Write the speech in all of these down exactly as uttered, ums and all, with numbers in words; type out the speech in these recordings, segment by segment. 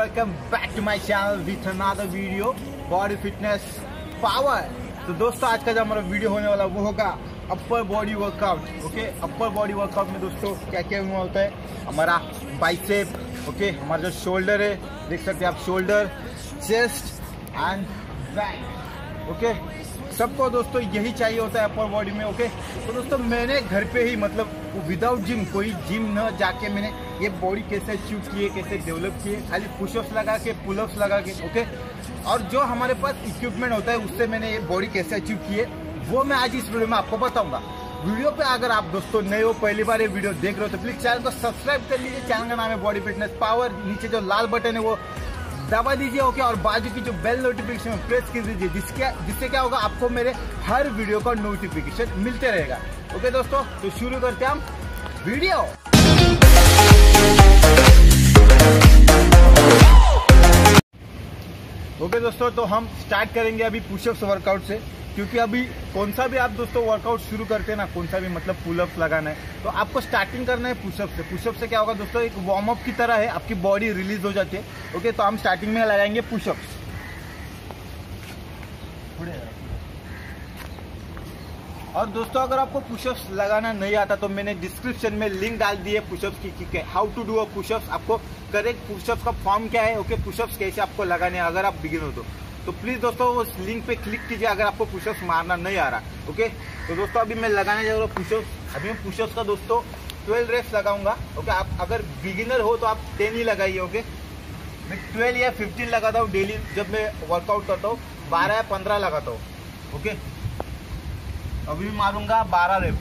Welcome back to my channel with another video body fitness power. तो दोस्तों आज का जो हमारा वीडियो होने वाला वो होगा upper body workout. Okay, upper body workout में दोस्तों क्या क्या हुआ होता है, हमारा बाइसेप, ओके, हमारा जो शोल्डर है देख सकते हैं आप, shoulder, chest and back. Okay, सबको दोस्तों यही चाहिए होता है अपर बॉडी में। ओके, तो दोस्तों मैंने घर पे ही मतलब विदाउट जिम, कोई जिम न जाके मैंने ये बॉडी कैसे अचीव किए, कैसे डेवलप किए, खाली पुशअप्स लगा के, पुलअप्स लगा के। ओके, और जो हमारे पास इक्विपमेंट होता है उससे मैंने ये बॉडी कैसे अचीव किए वो मैं आज इस वीडियो में आपको बताऊंगा। वीडियो पे अगर आप दोस्तों नए हो, पहली बार ये वीडियो देख रहे हो तो प्लीज चैनल को सब्सक्राइब कर लीजिए। चैनल का नाम है बॉडी फिटनेस पावर। नीचे जो लाल बटन है वो दबा दीजिए। ओके, और बाजू की जो बेल नोटिफिकेशन प्रेस कर दीजिए, जिसके जिससे क्या होगा, आपको मेरे हर वीडियो का नोटिफिकेशन मिलते रहेगा। ओके दोस्तों, तो शुरू करते हैं हम वीडियो। ओके दोस्तों, तो हम स्टार्ट करेंगे अभी पुशअप्स वर्कआउट से, क्योंकि अभी कौन सा भी आप दोस्तों वर्कआउट शुरू करते हैं ना, कौन सा भी मतलब पुलअप्स लगाना है तो आपको स्टार्टिंग करना है पुशअप से। पुशअप से क्या होगा दोस्तों, एक वार्म अप की तरह है, आपकी बॉडी रिलीज हो जाती है। ओके, तो हम स्टार्टिंग में लगाएंगे पुशअप्स। और दोस्तों अगर आपको पुशअप्स लगाना नहीं आता तो मैंने डिस्क्रिप्शन में लिंक डाल दी है पुशअप्स की, how to do a pushups, आपको करेक्ट पुशअप्स का फॉर्म क्या है। ओके, पुशअप्स कैसे आपको लगाने हैं अगर आप बिगिनर हो तो, तो प्लीज दोस्तों उस लिंक पे क्लिक कीजिए अगर आपको पुशअप्स मारना नहीं आ रहा। ओके, तो दोस्तों अभी मैं लगाने जा रहा हूँ पुशअप्स। अभी मैं पुशअप्स का दोस्तों ट्वेल्व रेप्स लगाऊंगा। ओके, आप अगर बिगिनर हो तो आप टेन ही लगाइए। ओके, मैं ट्वेल्व या फिफ्टीन लगाता हूँ डेली जब मैं वर्कआउट करता हूँ, बारह या पंद्रह लगाता हूँ। ओके, अभी भी मारूंगा बारह रेप।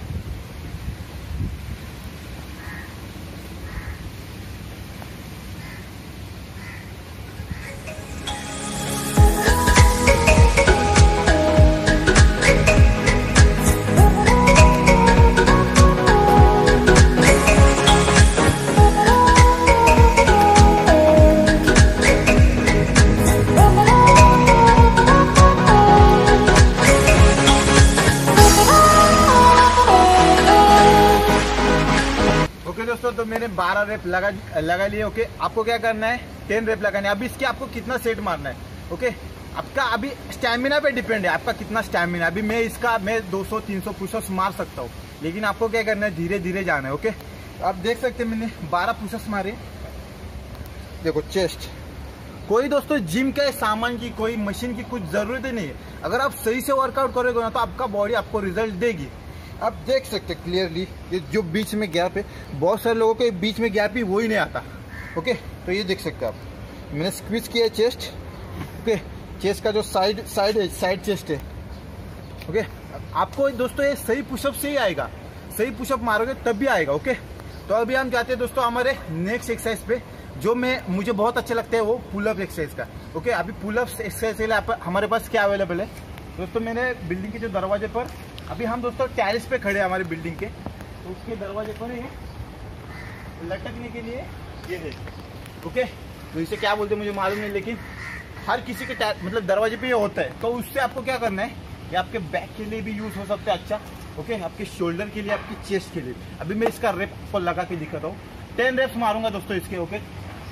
दोस्तों तो मैंने बारह रेप लगा लगा लिए। ओके, आपको क्या करना है, टेन रेप लगाने है। अभी इसके आपको कितना सेट मारना है, ओके, आपका अभी स्टैमिना पे डिपेंड है, आपका कितना स्टैमिना। अभी मैं इसका मैं दो सौ तीन सौ पुशअप्स मार सकता हूँ, लेकिन आपको क्या करना है, धीरे धीरे जाना है। ओके, आप देख सकते हैं मैंने बारह पुशअप्स मारे। देखो चेस्ट, कोई दोस्तों जिम के सामान की, कोई मशीन की कुछ जरूरत ही नहीं है। अगर आप सही से वर्कआउट करोगे ना तो आपका बॉडी आपको रिजल्ट देगी। आप देख सकते हैं क्लियरली ये जो बीच में गैप है, बहुत सारे लोगों के बीच में गैप ही वो ही नहीं आता। ओके, तो ये देख सकते हैं आप, मैंने स्क्वीज किया है चेस्ट। ओके, चेस्ट का जो साइड साइड है, साइड चेस्ट है। ओके, आपको दोस्तों ये सही पुशअप से ही आएगा, सही पुशअप मारोगे तब भी आएगा। ओके, तो अभी हम जाते हैं दोस्तों हमारे नेक्स्ट एक्सरसाइज पे, जो मैं मुझे बहुत अच्छा लगता है, वो पुलअप एक्सरसाइज का। ओके, अभी पुलअप एक्सरसाइज के लिए हमारे पास क्या अवेलेबल है दोस्तों, मैंने बिल्डिंग के जो दरवाजे पर, अभी हम दोस्तों टेरेस पे खड़े हैं हमारे बिल्डिंग के, तो उसके दरवाजे पर है लटकने के लिए ये है। ओके, तो इसे क्या बोलते हैं मुझे मालूम नहीं, लेकिन हर किसी के मतलब दरवाजे पे ये होता है। तो उससे आपको क्या करना है, ये आपके बैक के लिए भी यूज हो सकता है अच्छा। ओके, आपके शोल्डर के लिए, आपकी चेस्ट के लिए। अभी मैं इसका रेप को लगा के दिखाता हूँ, टेन रेप्स मारूंगा दोस्तों इसके। ओके,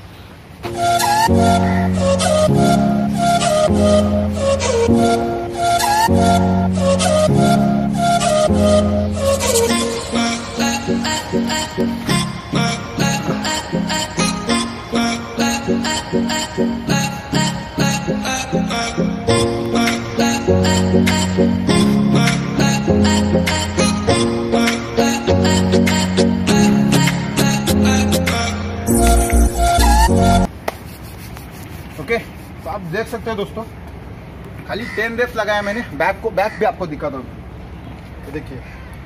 ओके, तो आप देख सकते हैं दोस्तों खाली टेन रेप्स लगाया मैंने। बैक को बैक भी आपको दिखा दो, तो देखिए।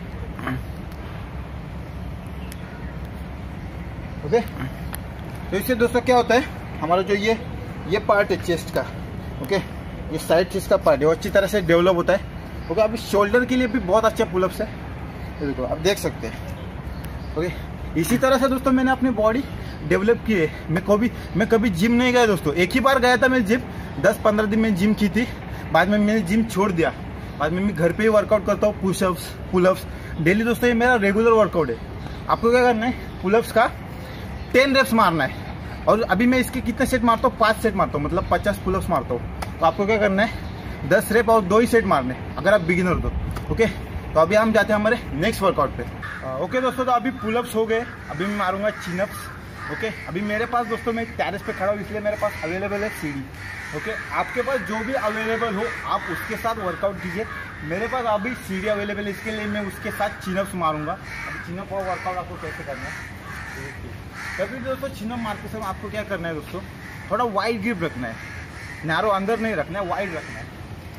ओके, तो इससे दोस्तों क्या होता है, हमारा जो ये ये पार्ट है चेस्ट का, ओके, ये साइड चेस्ट का पार्ट है वो अच्छी तरह से डेवलप होता है। ओके, अभी शोल्डर के लिए भी बहुत अच्छा पुलअप्स है, ये देखो आप देख सकते हैं। ओके, इसी तरह से दोस्तों मैंने अपनी बॉडी डेवलप की है। मैं कभी मैं कभी जिम नहीं गया दोस्तों, एक ही बार गया था मैं जिम, दस पंद्रह दिन में जिम की थी, बाद में मैंने जिम छोड़ दिया। बाद में मैं घर पे ही वर्कआउट करता हूँ, पुशअप्स पुलअप्स डेली दोस्तों, ये मेरा रेगुलर वर्कआउट है। आपको क्या करना है, पुलअप्स का टेन रेप्स मारना है। और अभी मैं इसके कितने सेट मारता हूँ, पाँच सेट मारता हूँ, मतलब पचास पुलअप्स मारता हूँ। तो आपको क्या करना है, दस रेप और दो ही सेट मारने अगर आप बिगिनर हो तो। ओके, तो अभी हम जाते हैं हमारे नेक्स्ट वर्कआउट पे। ओके दोस्तों, तो अभी पुलअप्स हो गए, अभी मैं मारूंगा चिनअप्स। ओके, अभी मेरे पास दोस्तों मैं टेरेस पे खड़ा हूँ, इसलिए मेरे पास अवेलेबल है सीढ़ी। ओके, आपके पास जो भी अवेलेबल हो आप उसके साथ वर्कआउट कीजिए। मेरे पास अभी सीढ़ी अवेलेबल है, इसके लिए मैं उसके साथ चिनअप्स मारूंगा। अभी चिनअप और वर्कआउट आपको कैसे करना है, कभी दोस्तों चिनअप मारते समय आपको क्या करना है दोस्तों, थोड़ा वाइड ग्रिप रखना है, नैरो अंदर नहीं रखना है, वाइड रखना है।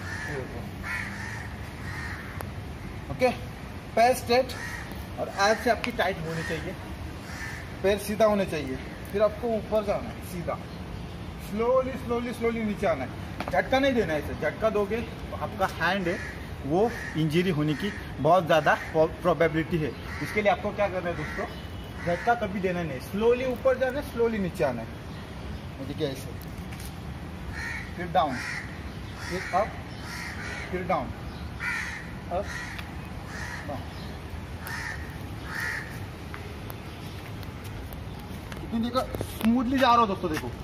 ओके, पैर स्ट्रेट और आज से आपकी टाइट होनी चाहिए, पैर सीधा होने चाहिए, फिर आपको ऊपर जाना है सीधा, स्लोली स्लोली स्लोली नीचे आना है, झटका नहीं देना है। इसे झटका दोगे तो आपका हैंड है वो इंजरी होने की बहुत ज़्यादा प्रोबेबिलिटी है। इसके लिए आपको क्या करना है दोस्तों, झटका कभी देना नहीं, स्लोली ऊपर जाना है, स्लोली नीचे आना है। देखिए ऐसे, फिर डाउन, फिर अप, फिर डाउन, अप डाउन। कितनी देखो स्मूथली जा रहा हो दोस्तों, देखो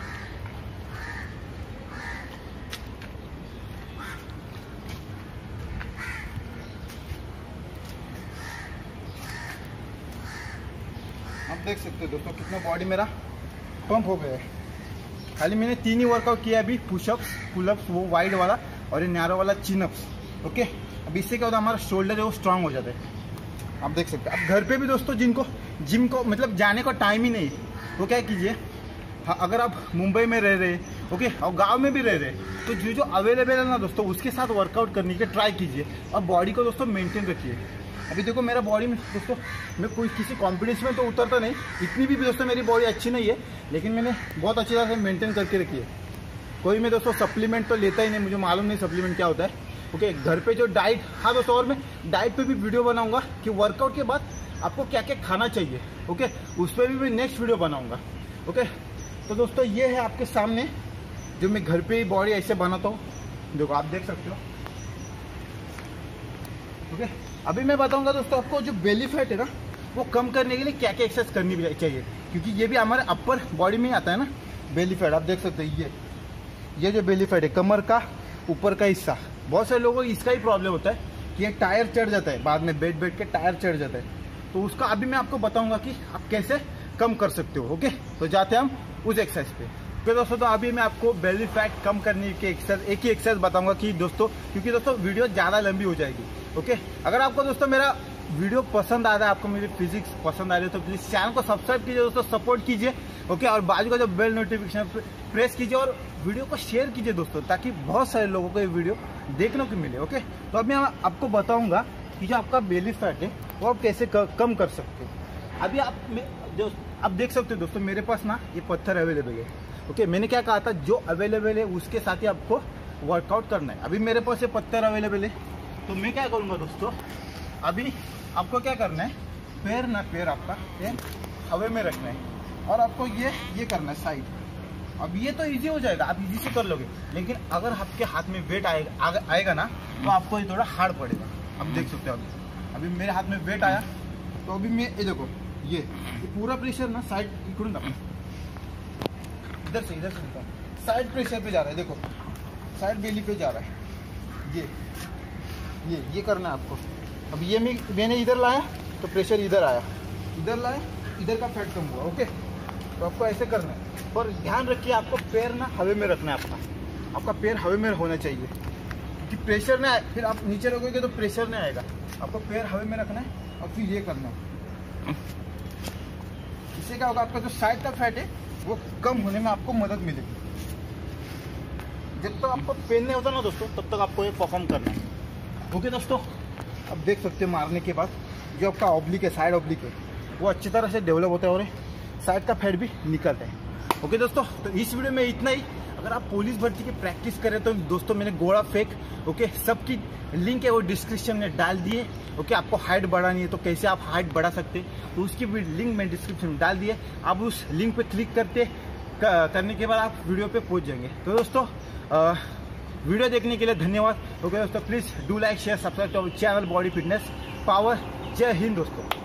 आप देख सकते हो दोस्तों कितना बॉडी मेरा पंप हो गया है। खाली मैंने तीन ही वर्कआउट किया अभी, पुशअप्स, पुलअप्स वो वाइड वाला और ये नैरो वाला चिनअप्स। ओके, अब इससे क्या होता है, हमारा शोल्डर है वो स्ट्रांग हो जाता है। आप देख सकते हैं। अब घर पे भी दोस्तों जिनको जिम को मतलब जाने का टाइम ही नहीं, वो क्या कीजिए, हाँ, अगर आप मुंबई में रह रहे, ओके, और गांव में भी रह रहे, तो जो जो अवेलेबल है ना दोस्तों उसके साथ वर्कआउट करने के ट्राई कीजिए और बॉडी को दोस्तों मेंटेन रखिए। अभी देखो मेरा बॉडी में दोस्तों, मैं कोई किसी कॉम्पिटिशन में तो उतरता नहीं, इतनी भी दोस्तों मेरी बॉडी अच्छी नहीं है, लेकिन मैंने बहुत अच्छी तरह से मेंटेन करके रखी है। कोई मैं दोस्तों सप्लीमेंट तो लेता ही नहीं, मुझे मालूम नहीं सप्लीमेंट क्या होता है। ओके, घर पे जो डाइट, हाँ दोस्तों, और मैं डाइट पे भी वीडियो बनाऊंगा कि वर्कआउट के बाद आपको क्या क्या खाना चाहिए। ओके, उस पर भी मैं नेक्स्ट वीडियो बनाऊंगा। ओके, तो दोस्तों ये है आपके सामने जो मैं घर पे ही बॉडी ऐसे बनाता हूँ, देखो आप देख सकते हो। ओके, अभी मैं बताऊंगा दोस्तों आपको जो बेली फैट है ना वो कम करने के लिए क्या क्या एक्सरसाइज करनी चाहिए, क्योंकि ये भी हमारे अपर बॉडी में ही आता है ना बेली फैट। आप देख सकते हो ये ये जो बेली फैट है, कमर का ऊपर का हिस्सा, बहुत सारे लोगों को इसका ही प्रॉब्लम होता है कि ये टायर चढ़ जाता है, बाद में बैठ बैठ के टायर चढ़ जाता है। तो उसका अभी मैं आपको बताऊंगा कि आप कैसे कम कर सकते हो। ओके, तो जाते हैं हम उस एक्सरसाइज पे। तो दोस्तों, तो अभी मैं आपको बेली फैट कम करने की एक्सरसाइज, एक ही एक्सरसाइज बताऊंगा कि दोस्तों, क्योंकि दोस्तों वीडियो ज़्यादा लंबी हो जाएगी। ओके, अगर आपको दोस्तों मेरा वीडियो पसंद आ रहा है, आपको मेरी फिजिक्स पसंद आ रही है, तो प्लीज़ चैनल को सब्सक्राइब कीजिए दोस्तों, सपोर्ट कीजिए। ओके, और बाजू का जो बेल नोटिफिकेशन प्रेस कीजिए और वीडियो को शेयर कीजिए दोस्तों, ताकि बहुत सारे लोगों को ये वीडियो देखने को मिले। ओके, तो अब मैं आपको बताऊंगा कि जो आपका बेली फैट है वो आप कैसे कम कर सकते हो। अभी आप जो आप देख सकते हो दोस्तों, मेरे पास ना ये पत्थर अवेलेबल है। ओके, मैंने क्या कहा था, जो अवेलेबल है उसके साथ ही आपको वर्कआउट करना है। अभी मेरे पास ये पत्थर अवेलेबल है, तो मैं क्या करूँगा दोस्तों, अभी आपको क्या करना है, पैर ना पैर आपका पैर हवा में रखना है और आपको ये ये करना है साइड। अब ये तो इजी हो जाएगा, आप इजी से कर लोगे, लेकिन अगर आपके हाथ में वेट आएगा आगे आएगा ना तो आपको ये थोड़ा हार्ड पड़ेगा। आप देख सकते हो, अभी अभी मेरे हाथ में वेट आया तो अभी मैं ये देखो ये, ये पूरा प्रेशर ना साइड इकडून ना इधर से इधर से साइड प्रेशर पे जा रहा है, देखो साइड बेली पे जा रहा है। ये ये ये करना है आपको। अब ये मैं मैंने इधर लाया तो प्रेशर इधर आया, इधर लाया इधर का फैट कम हुआ। ओके, तो आपको ऐसे करना है, और ध्यान रखिए आपको पैर ना हवा में रखना है, आपका आपका पैर हवा में होना चाहिए, क्योंकि प्रेशर ना आए, फिर आप नीचे रखोगे तो प्रेशर नहीं आएगा। आपको पैर हवा में रखना है और फिर ये करना है। इससे क्या होगा, आपका जो साइड का फैट है वो कम होने में आपको मदद मिलेगी। जब तक तो आपको पेन नहीं होता ना दोस्तों, तब तक आपको ये परफॉर्म करना है। ओके दोस्तों, अब देख सकते हैं मारने के बाद जो आपका ऑब्लिक है, साइड ऑब्लिक है, वो अच्छी तरह से डेवलप होता है और साइड का फैट भी निकलता है। ओके दोस्तों, तो इस वीडियो में इतना ही। अगर आप पुलिस भर्ती की प्रैक्टिस करें तो दोस्तों मैंने गोड़ा फेक, ओके, सबकी लिंक है वो डिस्क्रिप्शन में डाल दिए। ओके, आपको हाइट बढ़ानी है तो कैसे आप हाइट बढ़ा सकते हैं, तो उसकी भी लिंक मैं डिस्क्रिप्शन में डाल दिए। आप उस लिंक पे क्लिक करते करने के बाद आप वीडियो पे पहुंच जाएंगे। तो दोस्तों आ, वीडियो देखने के लिए धन्यवाद। ओके दोस्तों, please do like share subscribe to our channel body fitness power. जय हिंद दोस्तों।